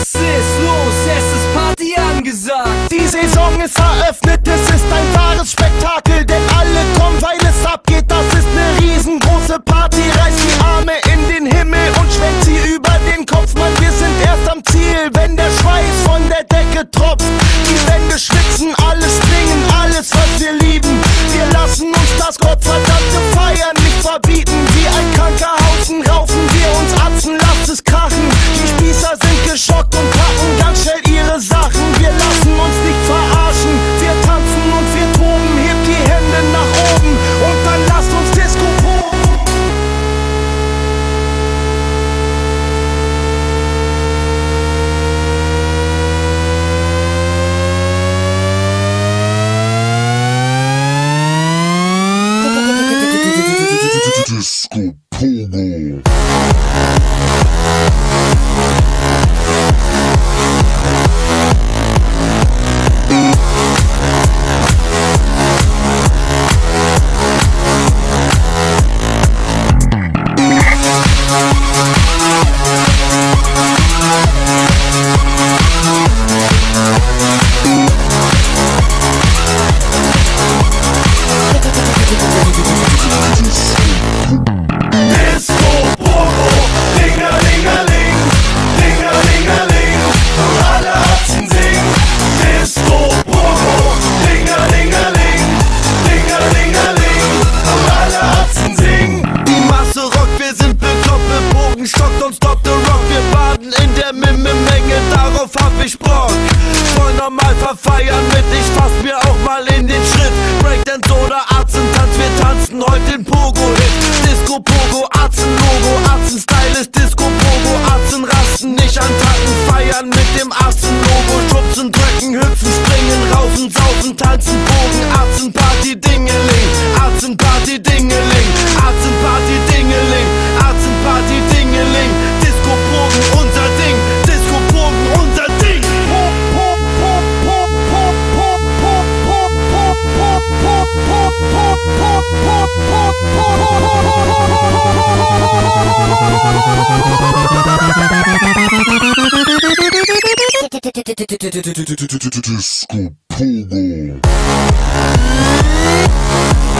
Was ist los? Es ist Party angesagt. Die Saison ist eröffnet, es ist ein wahres Spektakel, denn alle kommen, weil es abgeht. Das ist ne riesengroße Party. Reißt die Arme in den Himmel und schwenkt sie über den Kopf. Mann, wir sind erst am Ziel, wenn der Schweiß von der Decke tropft. Die Wände schwitzen, alles dringen, alles was wir lieben. Wir lassen uns das gottverdammte Feiern nicht verbieten. Wie ein kranker Haufen raufen wir uns Atzen, lasst es krachen. Die Spießer sind geschockt und packen ganz schnell ihre Sachen. Wir lassen uns nicht verarschen, wir tanzen und wir toben. Hebt die Hände nach oben und dann lasst uns Disco proben. Disco Pogo. Stockt und stoppt the rock, wir baden in der Menge, darauf hab ich Bock. Voll normal verfeiern mit, ich fass mir auch mal in den Schritt. Breakdance oder Arzentanz, wir tanzen heute den Pogo-Hit. Disco Pogo, Arzen-Logo, Arzen-Style ist Disco Pogo. Arzen rasten, nicht antanken, feiern mit dem Arzen-Logo. Schubsen, drücken, hüpfen, springen, raufen, saufen, tanzen, Bogen. Arzen-Party, Dingeling, Arzen-Party, Dingeling, Arzen-Party, Dingeling, Arzen-Party, Dingeling. Disco-Bogen, unser Ding, Disco-Bogen, unser Ding. Disco Pogo.